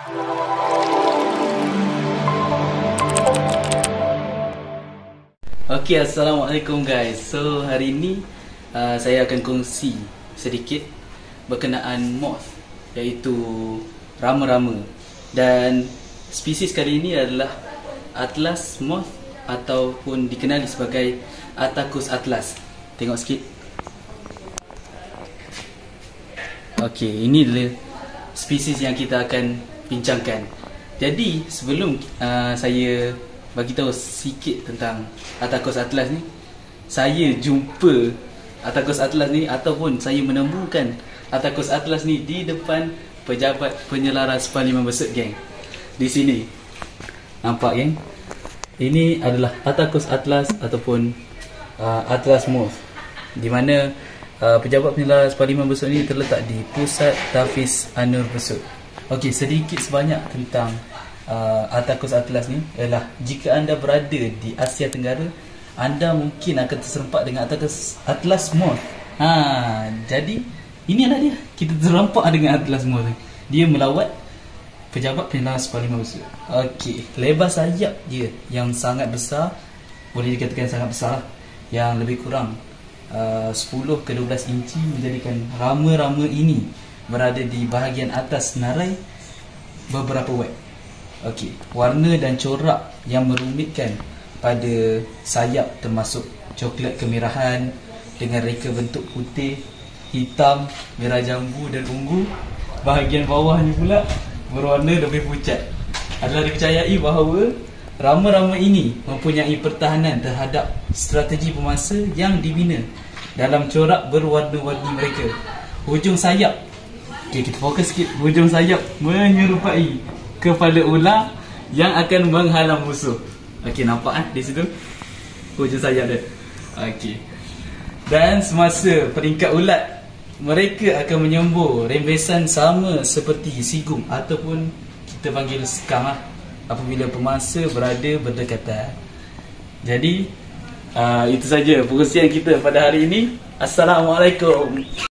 Okay, Assalamualaikum guys. So hari ini saya akan kongsi sedikit berkenaan moth, iaitu rama-rama. Dan spesies kali ini adalah Atlas moth ataupun dikenali sebagai Attacus atlas. Tengok sikit. Okay, ini adalah spesies yang kita akan bincangkan. Jadi sebelum saya bagi tahu sikit tentang Attacus atlas ni, saya jumpa Attacus atlas ni ataupun saya menemukan Attacus atlas ni di depan pejabat penyelaras Parlimen Bersut, geng. Di sini. Nampak, geng? Ini adalah Attacus atlas ataupun Atlas moth, di mana pejabat penyelaras Parlimen Bersut ni terletak di Pusat Tafis Anur Bersut. Okey, sedikit sebanyak tentang Attacus atlas ni ialah jika anda berada di Asia Tenggara, anda mungkin akan terserempak dengan Attacus atlas moth. Jadi inilah dia, kita terserempak dengan Atlas moth. Dia melawat pejabat penyelaras Parlimen Bersut. Okey, lebar sayap dia yang sangat besar, boleh dikatakan sangat besar, yang lebih kurang 10 ke 12 inci, menjadikan rama-rama ini berada di bahagian atas senarai beberapa web. Okey, warna dan corak yang merumitkan pada sayap termasuk coklat kemerahan dengan reka bentuk putih, hitam, merah jambu dan ungu. Bahagian bawahnya pula berwarna lebih pucat. Adalah dipercayai bahawa rama-rama ini mempunyai pertahanan terhadap strategi pemangsa yang dibina dalam corak berwarna-warni mereka. Hujung sayap, okay, kita fokus sikit. Hujung sayap menyerupai kepala ular yang akan menghalang musuh. Okey, nampak di situ hujung sayap dia. Okey. Dan semasa peringkat ulat, mereka akan menyembur rembesan sama seperti sigum ataupun kita panggil skam apabila pemangsa berada berdekatan. Jadi itu saja perkongsian kita pada hari ini. Assalamualaikum.